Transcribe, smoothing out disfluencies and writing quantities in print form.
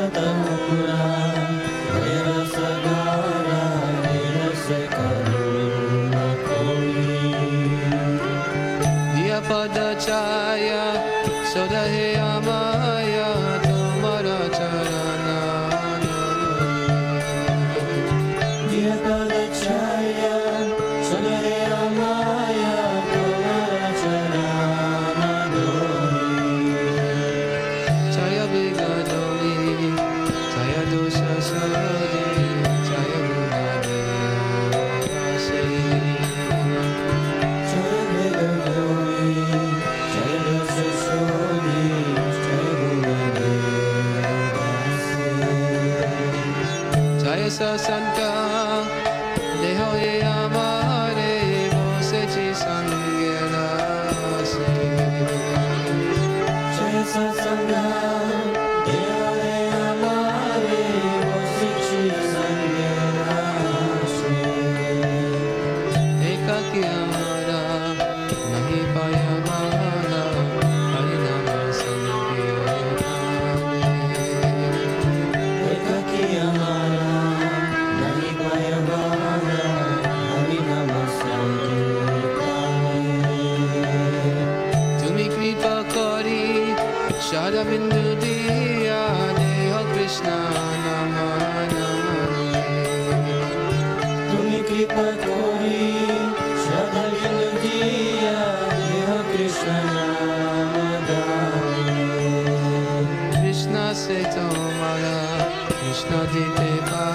Padachaya Sodahe Amaya Tumara Charana Diya Padachaya Sodahe Amaya Tumara Charana Chaya Bigadoli Chaya Dosha Sadi Chaya Bhagavati Santa Deho ye amare Vose chi sangela se Jaya Santa Deho ye amare Vose chi sangela se Eka ki amara Nahi paya mala Harinama sankirtane Eka ki amara Shada Bindu Diya Deho Krishna Namanani Tumi Kripa Kori Shada Bindu Diya Deho Krishna Namanani Krishna se tomara Krishna dite pa